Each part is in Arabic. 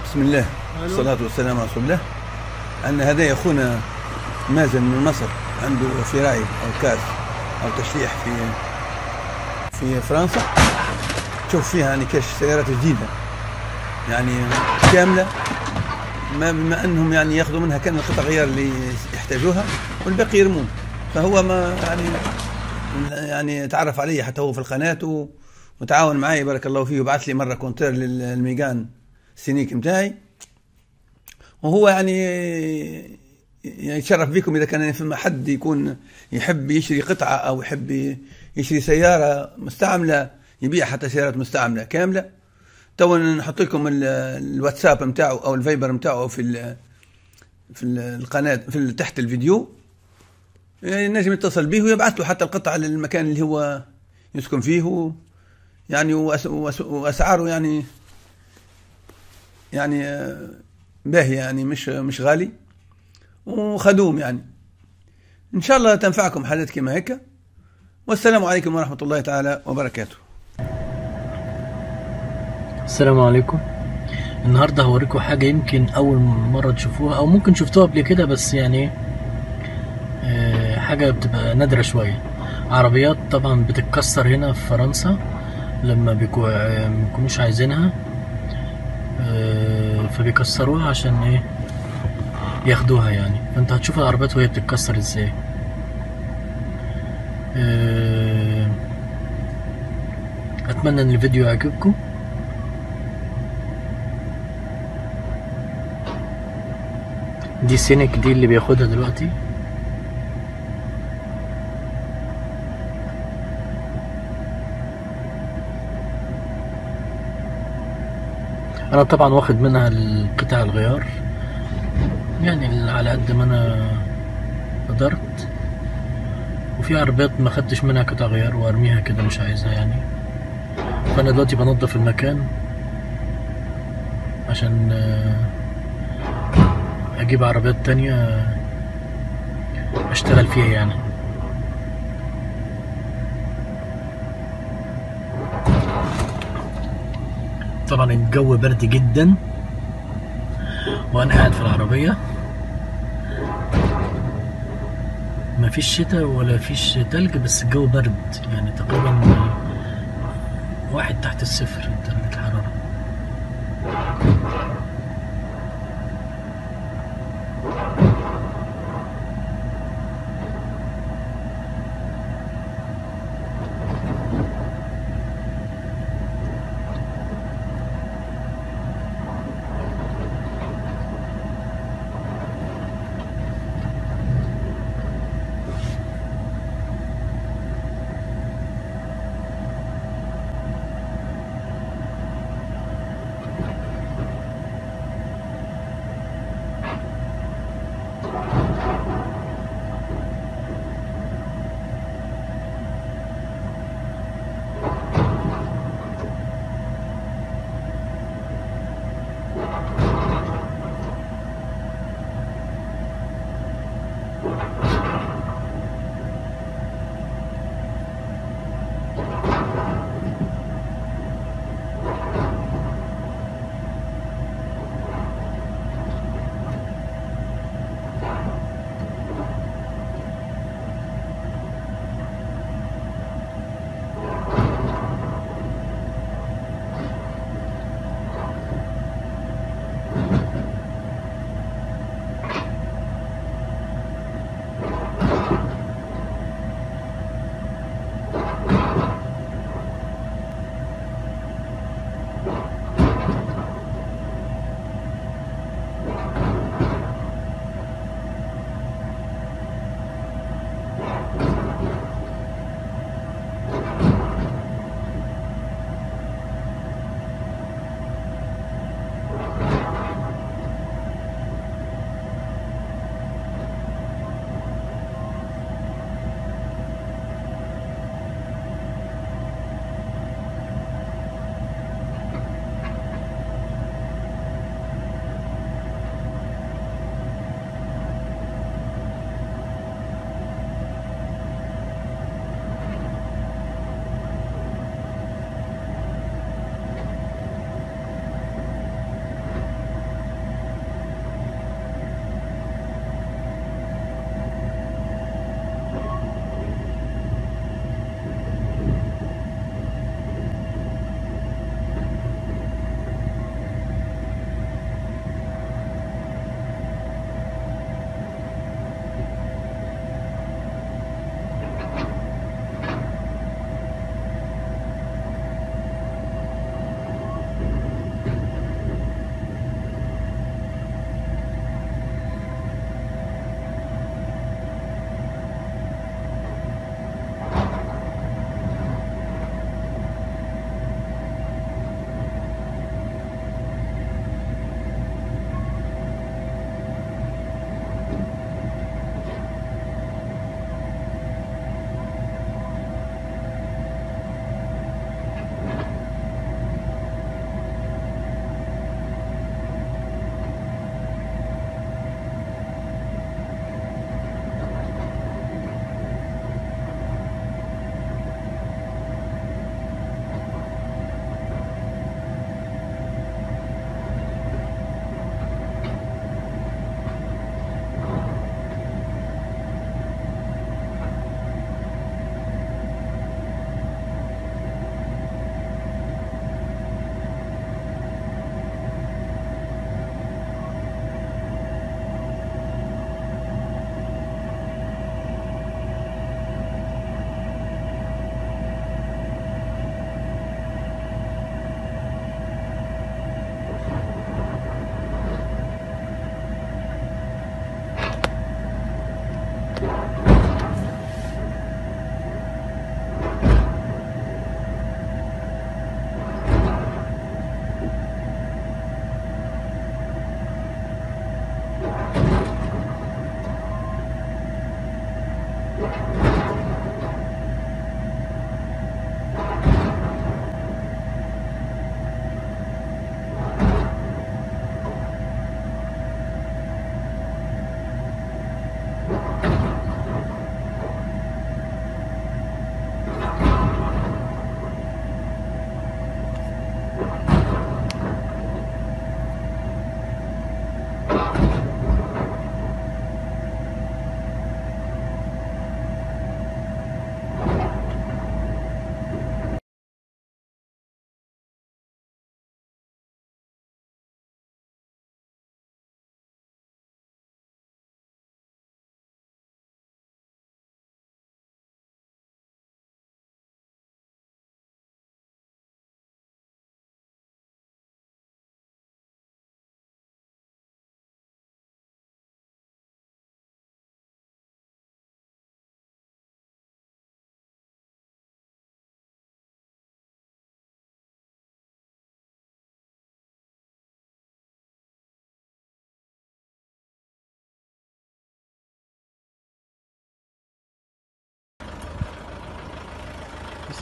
بسم الله والصلاة والسلام على رسول الله. أن هذا أخونا مازن من مصر عنده فرايد أو كاس أو تشليح في فرنسا. تشوف فيها يعني كاش سيارات جديدة يعني كاملة، ما بما أنهم يعني ياخذوا منها كان القطع غيار اللي يحتاجوها والباقي يرمون. فهو ما يعني تعرف علي حتى هو في القناة وتعاون معي بارك الله فيه، وبعث لي مرة كونتير للميجان سينيك متاعي. وهو يعني يتشرف بكم إذا كان فيما حد يكون يحب يشري قطعة أو يحب يشري سيارة مستعملة، يبيع حتى سيارات مستعملة كاملة. تو نحط لكم الواتساب متاعه أو الفايبر متاعه في القناة في تحت الفيديو، نجم يتصل به ويبعث له حتى القطعة للمكان اللي هو يسكن فيه يعني. وأسعاره يعني باهية يعني مش غالي وخدوم يعني. إن شاء الله تنفعكم حالات كما هيك. والسلام عليكم ورحمة الله تعالى وبركاته. السلام عليكم. النهاردة هوريكم حاجة يمكن أول مرة تشوفوها أو ممكن شفتوها قبل كده، بس يعني حاجة بتبقى نادرة شوية. عربيات طبعا بتتكسر هنا في فرنسا لما بيكونوش عايزينها، فبيكسروها عشان ايه ياخدوها يعني. فانت هتشوف العربيات وهي بتتكسر ازاي. اتمنى ان الفيديو يعجبكم. دي سينك دي اللي بياخدها دلوقتي. انا طبعا واخد منها القطع الغيار يعني على قد ما انا قدرت، وفي عربيات ما خدتش منها قطع غيار وارميها كده مش عايزها يعني. فانا دلوقتي بنظف المكان عشان اجيب عربيات تانية اشتغل فيها يعني. طبعا الجو برد جدا وانا قاعد في العربية، مفيش شتاء ولا فيش تلج، بس الجو برد يعني تقريبا 1 تحت الصفر درجة الحرارة.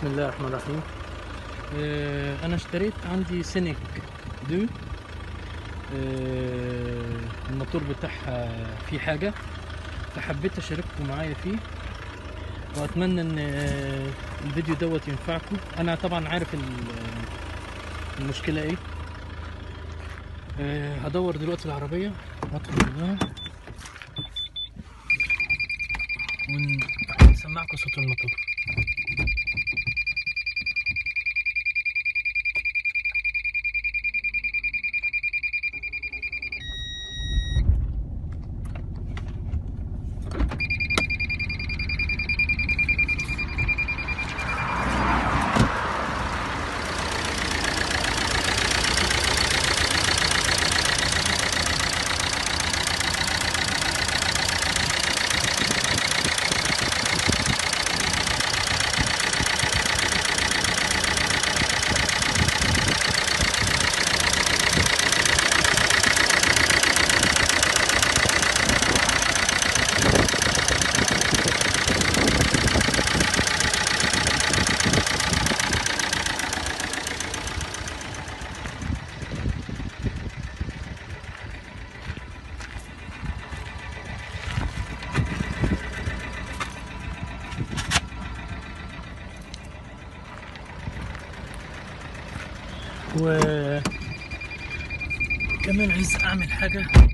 بسم الله الرحمن الرحيم. انا اشتريت عندي سينيك 2. الموتور بتاعها فيه حاجة، فحبيت اشارككم معايا فيه، واتمنى ان الفيديو دوت ينفعكم. انا طبعا عارف المشكلة ايه. هدور دلوقتي العربية وادخل جواها ونسمعكم صوت الموتور. وكمان عايز اعمل حاجة